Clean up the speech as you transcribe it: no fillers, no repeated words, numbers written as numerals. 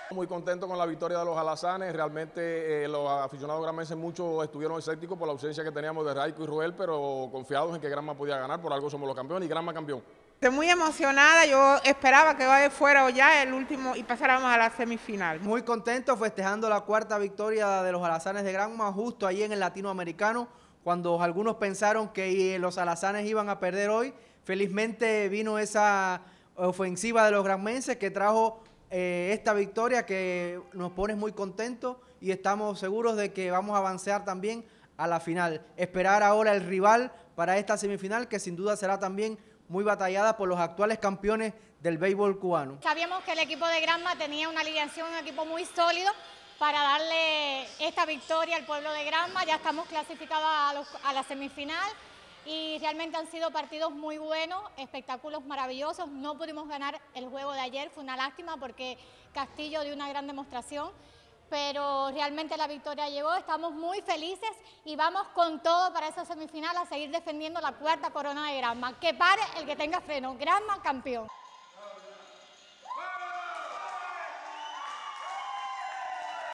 Muy contento con la victoria de los alazanes, realmente los aficionados granmenses muchos estuvieron escépticos por la ausencia que teníamos de Raico y Ruel, pero confiados en que Granma podía ganar, por algo somos los campeones y Granma campeón. Estoy muy emocionada, yo esperaba que hoy fuera ya el último y pasáramos a la semifinal. Muy contento festejando la cuarta victoria de los alazanes de Granma justo ahí en el Latinoamericano, cuando algunos pensaron que los alazanes iban a perder hoy. Felizmente vino esa ofensiva de los granmenses que trajo esta victoria que nos pone muy contentos y estamos seguros de que vamos a avanzar también a la final. Esperar ahora el rival para esta semifinal que sin duda será también muy batallada por los actuales campeones del béisbol cubano. Sabíamos que el equipo de Granma tenía una alineación, un equipo muy sólido para darle esta victoria al pueblo de Granma. Ya estamos clasificados a la semifinal y realmente han sido partidos muy buenos, espectáculos maravillosos. No pudimos ganar el juego de ayer, fue una lástima porque Castillo dio una gran demostración, pero realmente la victoria llegó, estamos muy felices y vamos con todo para esa semifinal a seguir defendiendo la cuarta corona de Granma. Que pare el que tenga freno, Granma campeón.